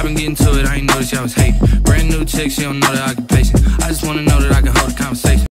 I've been getting to it, I ain't noticed y'all was hating. Brand new chick, she don't know that I can pace it. I just wanna know that I can hold a conversation.